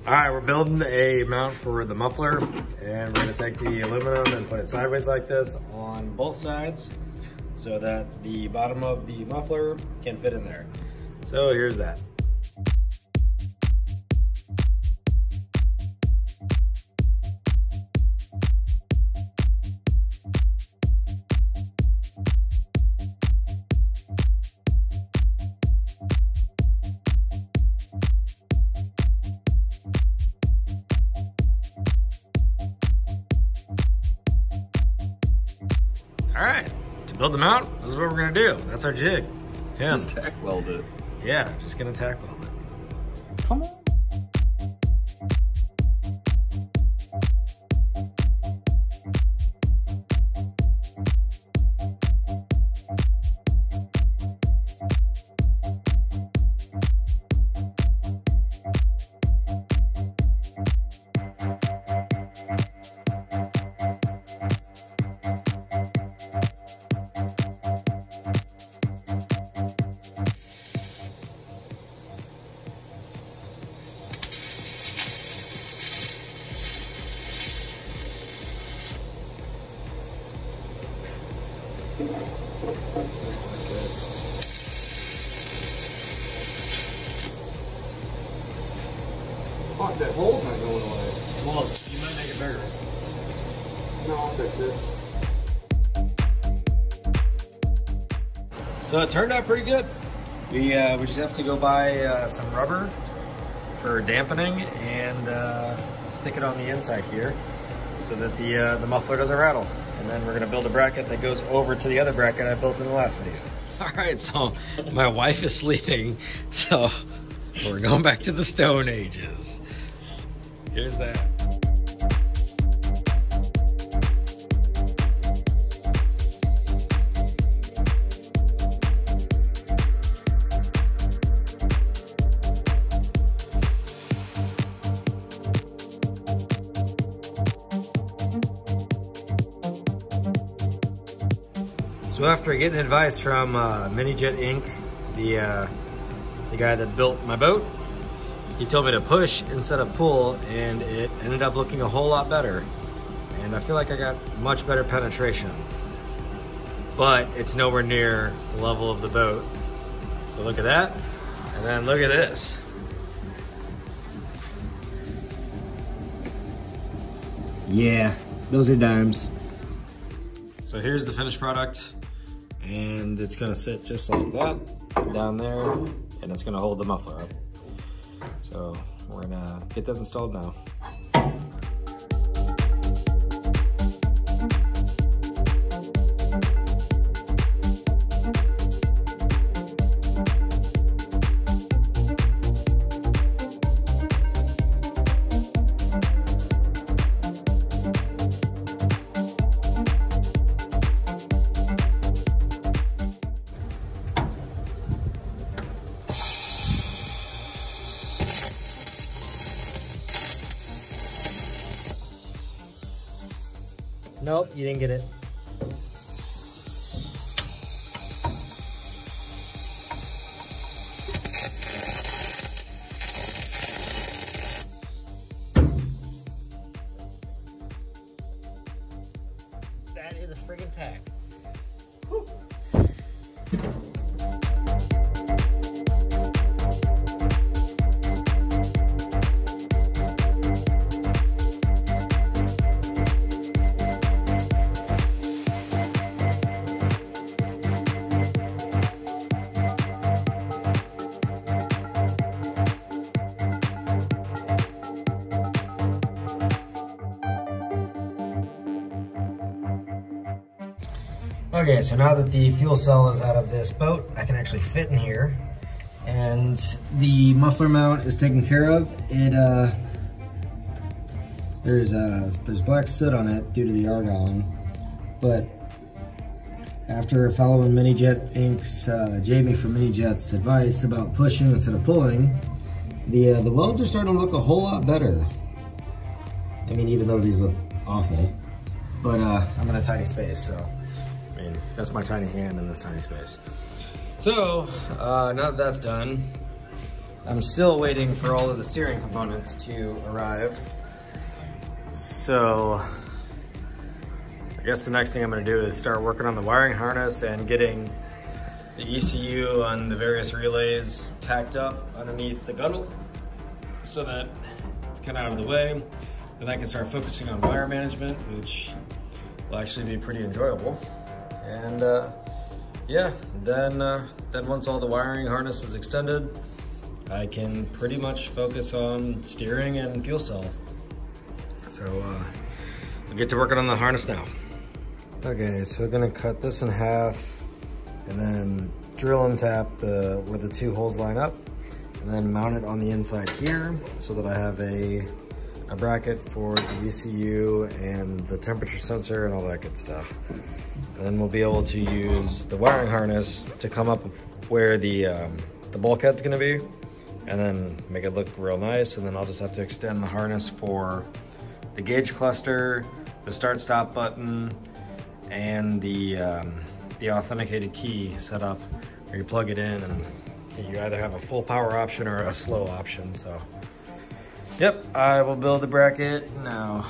All right, we're building a mount for the muffler, and we're gonna take the aluminum and put it sideways like this on both sides so that the bottom of the muffler can fit in there. So here's that. All right, to build the mount, this is what we're gonna do. That's our jig. Yeah. Just tack weld it. Yeah, just gonna tack weld it. Come on. Fuck, that hole's not going away. Well, you might make it bigger. No, I'll fix it. So it turned out pretty good. We just have to go buy some rubber for dampening and stick it on the inside here so that the muffler doesn't rattle. And then we're gonna build a bracket that goes over to the other bracket I built in the last video. All right, so my wife is sleeping, so we're going back to the Stone Ages. Here's that. So after getting advice from Mini-Jet Inc., the guy that built my boat, he told me to push instead of pull, and it ended up looking a whole lot better. And I feel like I got much better penetration, but it's nowhere near the level of the boat. So look at that, and then look at this. Yeah, those are dimes. So here's the finished product, and it's gonna sit just like that down there, and it's gonna hold the muffler up. So we're gonna get that installed now. Nope, you didn't get it. That is a friggin' tack. Whew. Okay, so now that the fuel cell is out of this boat, I can actually fit in here. And the muffler mount is taken care of. There's black soot on it due to the argon. But after following Mini-Jet Inc.'s, Jamie from Mini-Jet's advice about pushing instead of pulling, the welds are starting to look a whole lot better. I mean, even though these look awful. But I'm in a tiny space, so I mean, that's my tiny hand in this tiny space. So now that that's done, I'm still waiting for all of the steering components to arrive. So I guess the next thing I'm gonna do is start working on the wiring harness and getting the ECU on the various relays tacked up underneath the gunnel so that it's kind of out of the way. Then I can start focusing on wire management, which will actually be pretty enjoyable. And yeah, then once all the wiring harness is extended, I can pretty much focus on steering and fuel cell. So we'll get to working on the harness now. Okay, so we're gonna cut this in half and then drill and tap where the two holes line up, and then mount it on the inside here so that I have a bracket for the ECU and the temperature sensor and all that good stuff. And then we'll be able to use the wiring harness to come up where the bulkhead's gonna be, and then make it look real nice. And then I'll just have to extend the harness for the gauge cluster, the start-stop button, and the authenticated key set up where you plug it in and you either have a full power option or a slow option. So, yep, I will build the bracket now.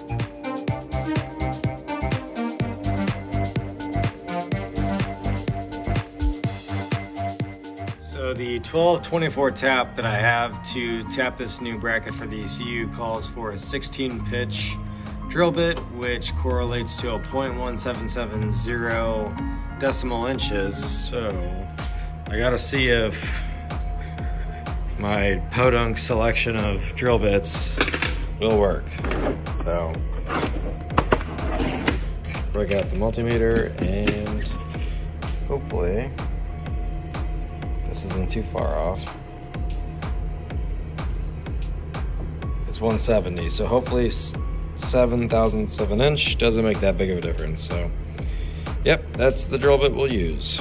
So the 1224 tap that I have to tap this new bracket for the ECU calls for a 16 pitch drill bit, which correlates to a 0.1770 decimal inches. So I gotta see if my podunk selection of drill bits will work. So break out the multimeter and hopefully this isn't too far off. It's 170, so hopefully 7/1000 of an inch doesn't make that big of a difference. So, yep, that's the drill bit we'll use.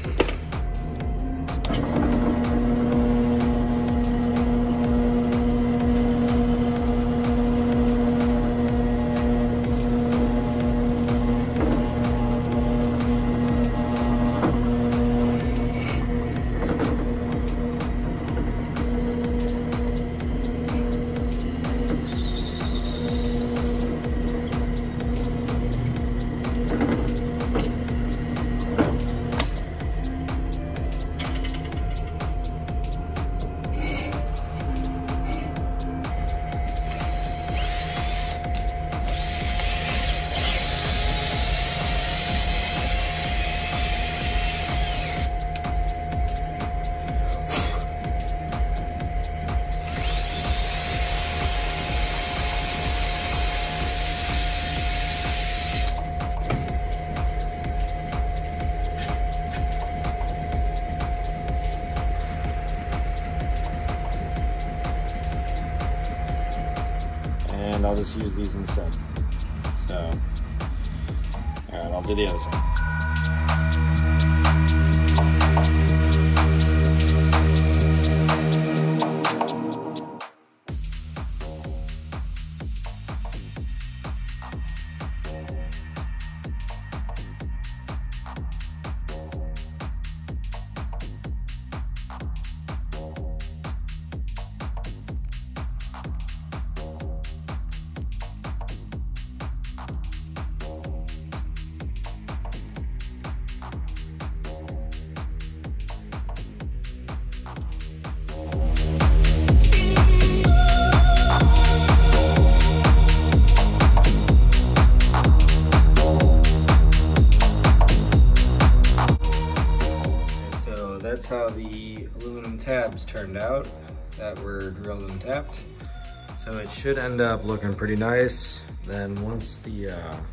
And I'll just use these instead. So, all right, I'll do the other side. That's how the aluminum tabs turned out that were drilled and tapped. So it should end up looking pretty nice. Then once the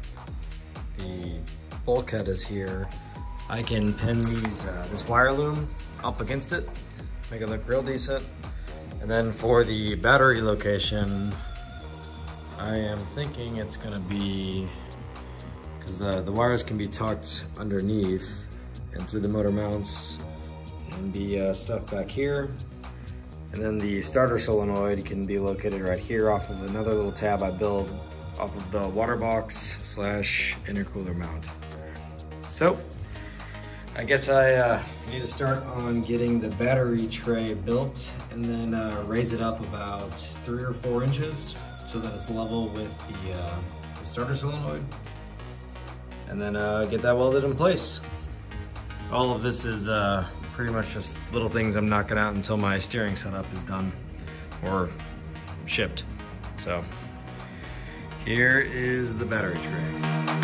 bulkhead is here, I can pin this wire loom up against it, make it look real decent. And then for the battery location, I am thinking it's gonna be, because the wires can be tucked underneath and through the motor mounts, and be stuffed back here. And then the starter solenoid can be located right here off of another little tab I built off of the water box / intercooler mount. So I guess I need to start on getting the battery tray built and then raise it up about 3 or 4 inches so that it's level with the starter solenoid, and then get that welded in place. All of this is pretty much just little things I'm knocking out until my steering setup is done or shipped. So here is the battery tray.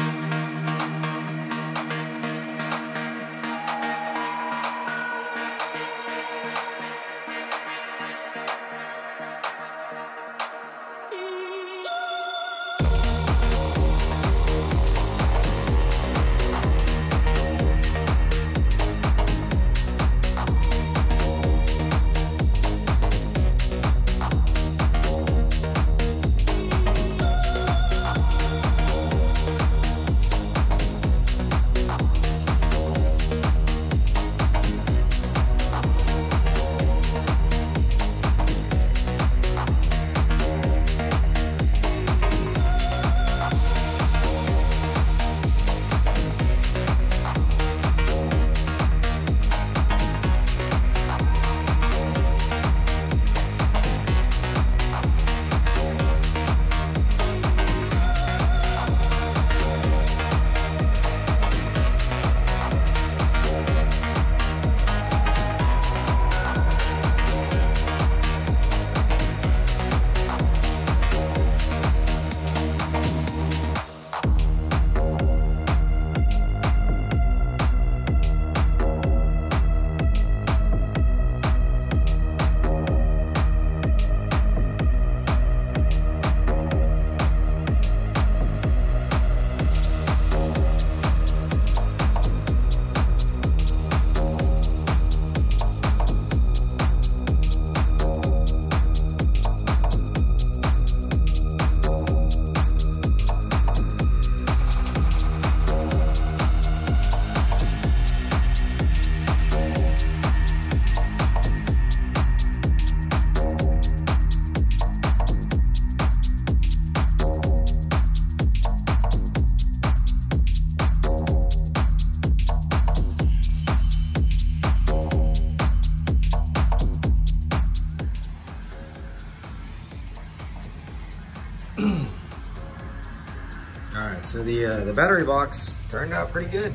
All right, so the battery box turned out pretty good.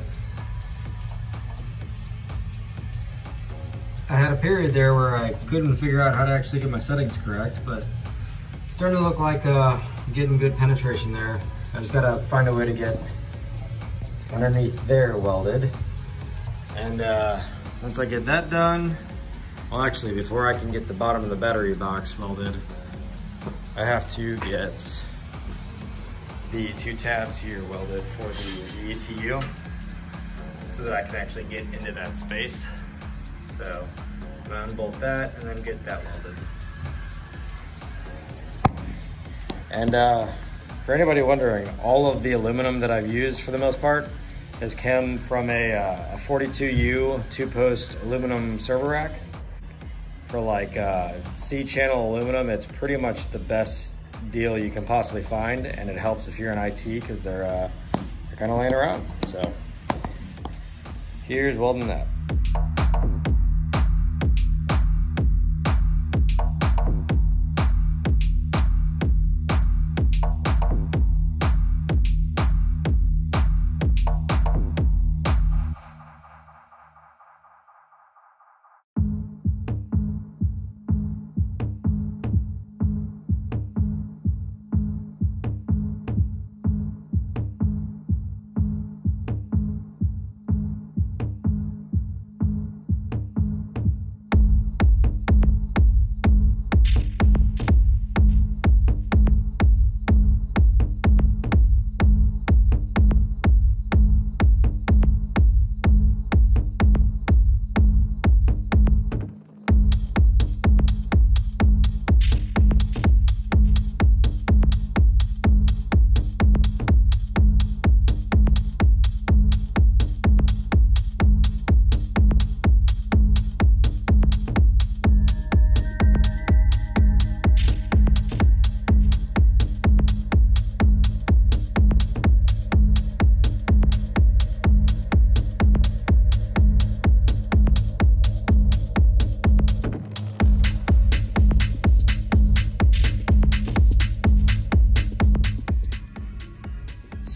I had a period there where I couldn't figure out how to actually get my settings correct, but it's starting to look like getting good penetration there. I just gotta find a way to get underneath there welded. And once I get that done, well actually before I can get the bottom of the battery box welded, I have to get the 2 tabs here welded for the ECU so that I can actually get into that space. So I'm gonna unbolt that and then get that welded. And for anybody wondering, all of the aluminum that I've used for the most part has come from a 42U 2-post aluminum server rack. For like C-channel aluminum, it's pretty much the best deal you can possibly find, and it helps if you're in IT because they're kind of laying around. So here's welding that.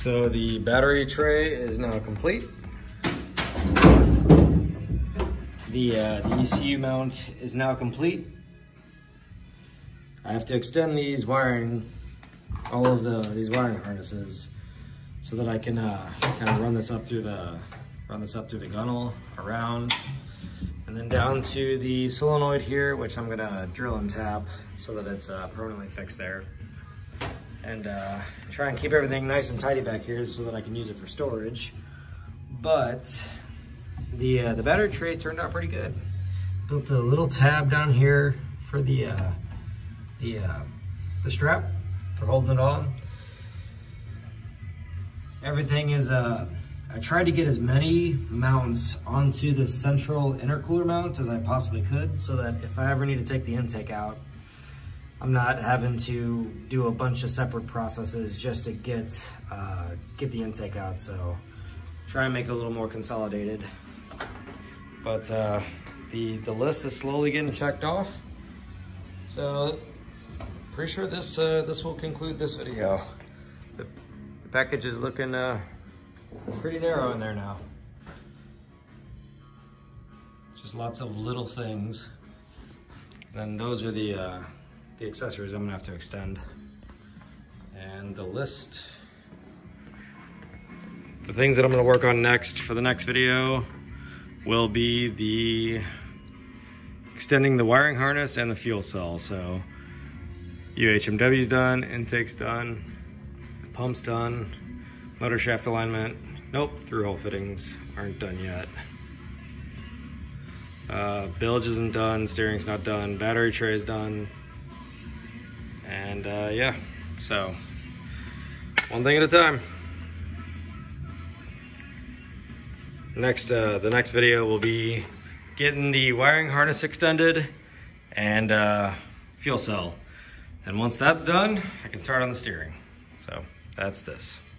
So the battery tray is now complete. The ECU mount is now complete. I have to extend these wiring, all of these wiring harnesses, so that I can kind of run this up through the gunnel, around, and then down to the solenoid here, which I'm gonna drill and tap so that it's permanently fixed there. And try and keep everything nice and tidy back here so that I can use it for storage. But the battery tray turned out pretty good. Built a little tab down here for the strap for holding it on. Everything is, I tried to get as many mounts onto the central intercooler mount as I possibly could, so that if I ever need to take the intake out, I'm not having to do a bunch of separate processes just to get the intake out. So try and make it a little more consolidated. But the list is slowly getting checked off. So pretty sure this will conclude this video. The package is looking pretty narrow in there now. Just lots of little things. And those are the accessories I'm gonna have to extend. And the list, the things that I'm gonna work on next for the next video will be the extending the wiring harness and the fuel cell. So UHMW's done, intake's done, pump's done, motor shaft alignment, nope, through hole fittings aren't done yet. Bilge isn't done, steering's not done, battery tray is done. And yeah, so one thing at a time. The next video will be getting the wiring harness extended and fuel cell. And once that's done, I can start on the steering. So that's this.